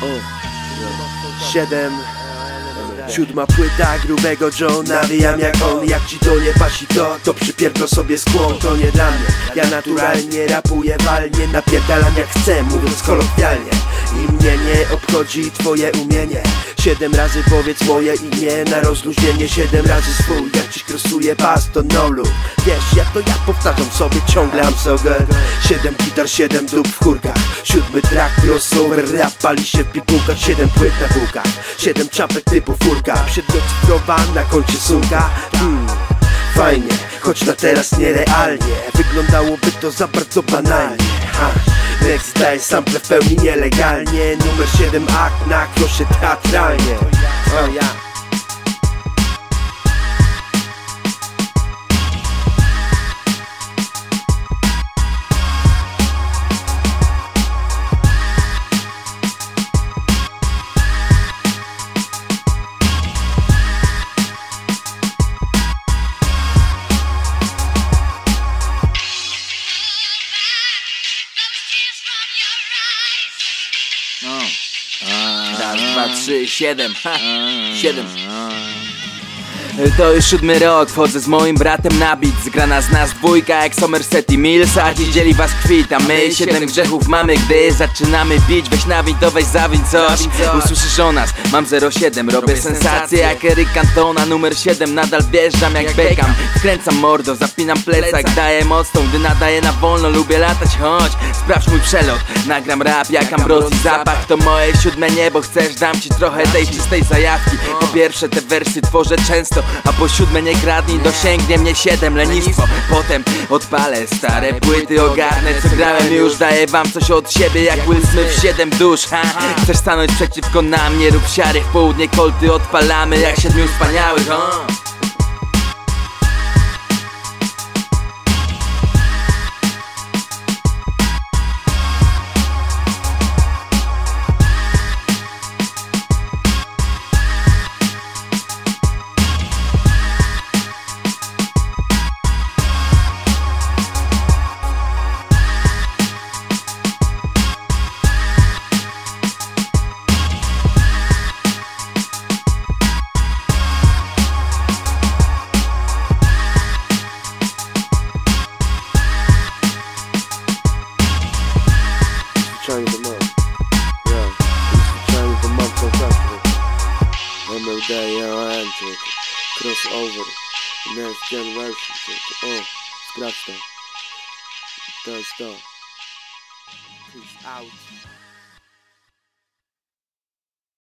7. Siódma płyta grubego Joe. Nawijam jak on, jak ci to nie pasi to przypierdol sobie skłon. To nie dla mnie, ja naturalnie rapuję walnie. Napierdalam jak chcę, mówiąc kolokwialnie. I mnie nie obchodzi twoje umienie. 7 razy powiedz moje imię na rozluźnienie. 7 razy swój, jak ci krosuje pas to no lub. Wiesz, ja powtarzam sobie ciągle I'm so good. 7 gitar, 7 dup w chórkach. 7 track, crossover, rap pali się w pigułkach. 7 płyt na półkach, 7 czapek typu furka. Przedgocyfrowa na koncie sumka. Fajnie, choć na teraz nierealnie. Wyglądałoby to za bardzo banalnie. Next daje sample w pełni nielegalnie. Numer 7 akt na krosie teatralnie. Raz, dwa, trzy, 7. 7. To już 7 rok, wchodzę z moim bratem na beat. Zgrana z nas dwójka jak Somerset i Mills. A dziś dzieli was kwit, a my 7 grzechów mamy, gdy zaczynamy bić. Weź nawidź, to weź zawidź coś. Usłyszysz o nas, mam 07. Robię sensację jak Eric Cantona. Numer 7, nadal wjeżdżam jak Beckham. Wkręcam mordo, zapinam plecak. Daję mocną, gdy nadaję na wolno. Lubię latać, chodź, sprawdź mój przelot. Nagram rap jak Ambrosi, zapach to moje 7 niebo. Chcesz, dam ci trochę tej czystej zajawki. Po pierwsze te wersy tworzę często, a po 7 nie kradnij, dosięgnie mnie 7 lenistwo. Potem odpalę stare płyty, ogarnę co grałem już. Daję wam coś od siebie jak Will Smith, 7 dusz. Chcesz stanąć przeciwko nam, nie rób siary. W południe kolty odpalamy jak 7 wspaniałych. Zwyczajnie to mam. Zwyczajnie to mam kontakty. MLD, ja Andrzej. Crossover. Next generation. Sprawdź to. To jest to. Peace out.